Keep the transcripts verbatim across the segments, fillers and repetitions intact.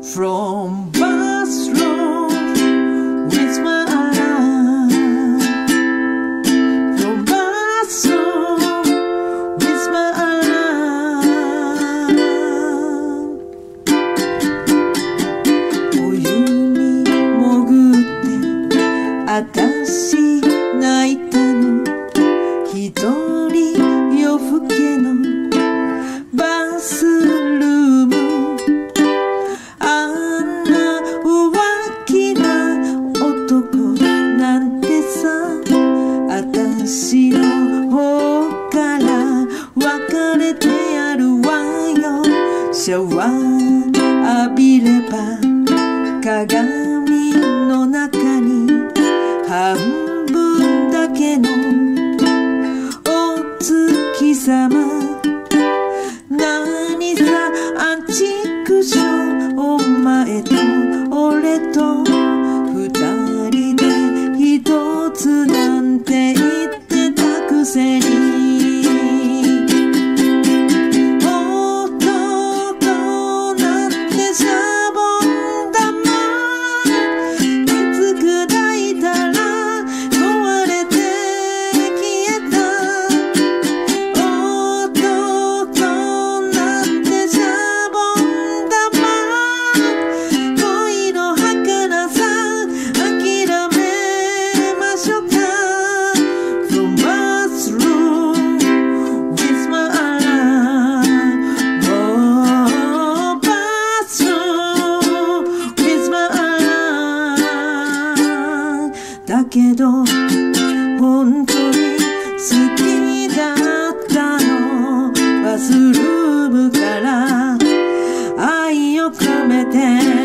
from bathroom with my alarm, from bathroom with my alarm. お湯に潜ってあたし泣いたの、一人夜更けのバスルーム、あんな浮気な男なんてさ、あたしの方から別れてやるわよ。シャワー浴びれば鏡の中に半分だけのお月様、何さアンチクション、お前と俺と二人で一つなんて言ってたくせに、男なんてシャボン玉、いつ砕いたら壊れて消えた。男なんてシャボン玉、恋の儚さ諦めましょうか。 From bathroom with my alarm, oh bathroom with my alarm。 だけど本当に好きだったの、バスルームから愛を込めて。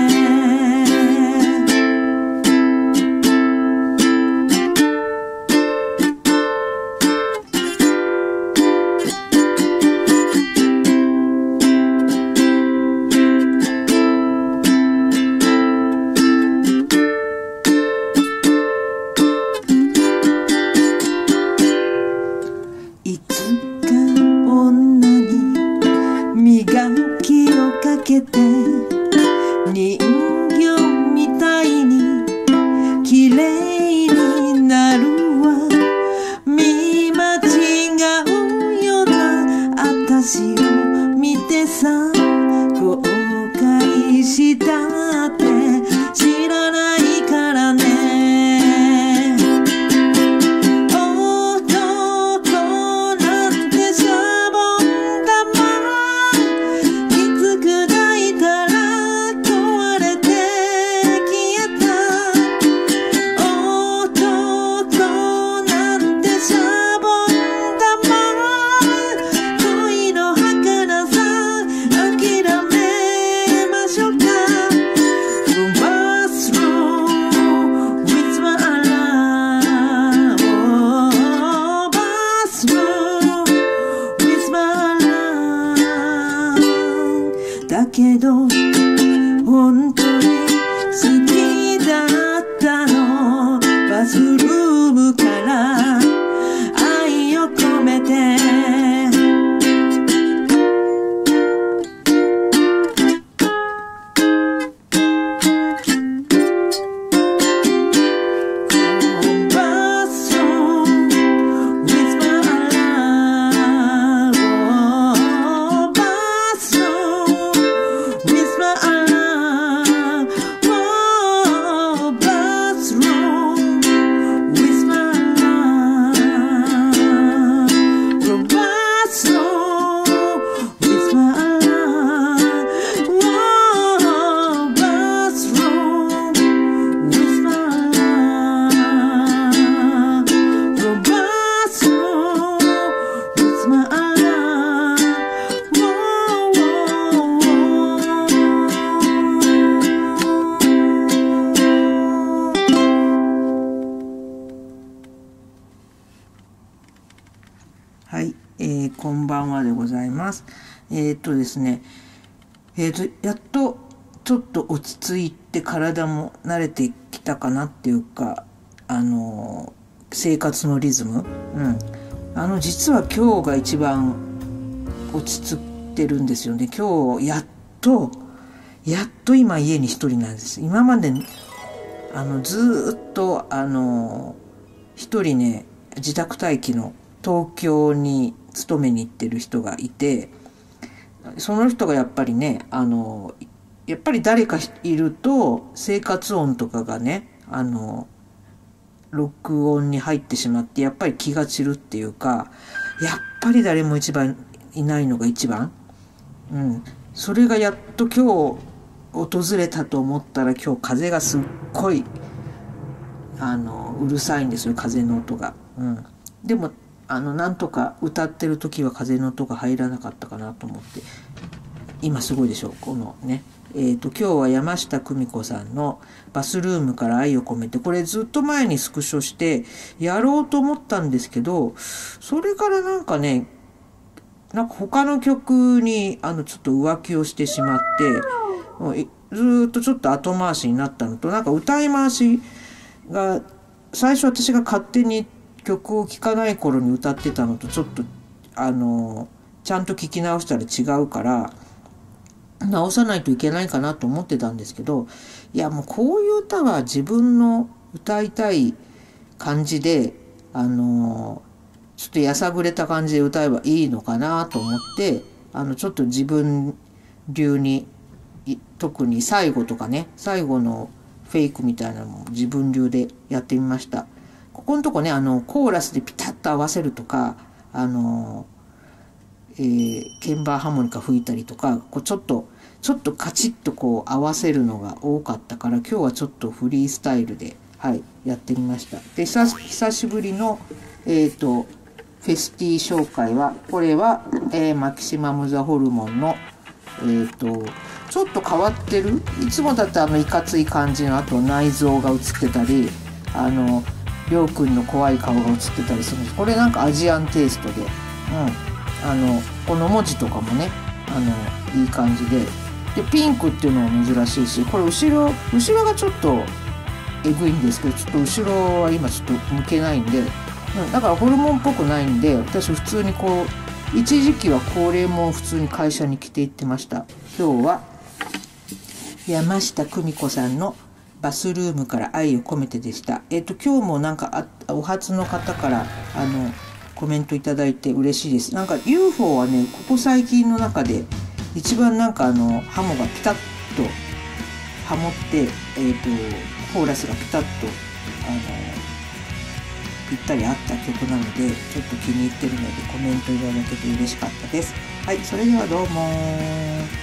いつか女に磨きをかけて、人形みたいに綺麗になるわ。見間違うようなあたしを見てさ、後悔したって知らないからね。だけど本当に好きだったの、バスルームから愛を込めて。はい、えー、こんばんはでございます。えー、っとですね、えー、っと、やっとちょっと落ち着いて体も慣れてきたかなっていうか、あのー、生活のリズム。うん。あの、実は今日が一番落ち着いてるんですよね。今日、やっと、 やっと今家に一人なんです。今まであのずっとあの一人ね、自宅待機の東京に勤めに行ってる人がいて、その人がやっぱりね、あのやっぱり誰かいると生活音とかがね、あの録音に入ってしまって、やっぱり気が散るっていうか、やっぱり誰も一番いないのが一番、うん、それがやっと今日訪れたと思ったら、今日風がすっごいあのうるさいんですよ、風の音が、うん、でもあのなんとか歌ってる時は風の音が入らなかったかなと思って、今すごいでしょこのね。えーと、今日は山下久美子さんのバスルームから愛を込めて、これずっと前にスクショしてやろうと思ったんですけど、それからなんかね、なんか他の曲にあのちょっと浮気をしてしまって、もうずっとちょっと後回しになったのと、なんか歌い回しが最初私が勝手に曲を聴かない頃に歌ってたのとちょっとあのちゃんと聴き直したら違うから直さないといけないかなと思ってたんですけど、いやもうこういう歌は自分の歌いたい感じで、あのちょっとやさぐれた感じで歌えばいいのかなと思って、あのちょっと自分流に、特に最後とかね、最後のフェイクみたいなのも自分流でやってみました。ここのとこね、あのコーラスでピタッと合わせるとか、あのえー、鍵盤ハーモニカ吹いたりとか、こうちょっとちょっとカチッとこう合わせるのが多かったから、今日はちょっとフリースタイルで、はい、やってみました。で、久久しぶりの、えーと、フェスティ紹介は、これは、えー、マキシマム・ザ・ホルモンの、えーと、ちょっと変わってる、いつもだとあのいかつい感じの、あと内臓が映ってたり、あのりょうくんの怖い顔が映ってたりするんです。これなんかアジアンテイストで、うん、あのこの文字とかもね、あのいい感じで、でピンクっていうのも珍しいし、これ後ろ後ろがちょっとえぐいんですけど、ちょっと後ろは今ちょっと向けないんで、うん、だからホルモンっぽくないんで、私普通にこう一時期はこれも普通に会社に着て行ってました。今日は山下久美子さんのバスルームから愛を込めてでした。えっと今日もなんかあお初の方からあのコメントいただいて嬉しいです。なんか ユーフォー はね、ここ最近の中で一番なんかあのハモがピタッとハモって、えっとコーラスがピタッとあのぴったり合った曲なので、ちょっと気に入ってるのでコメントいただけて嬉しかったです。はい、それではどうも。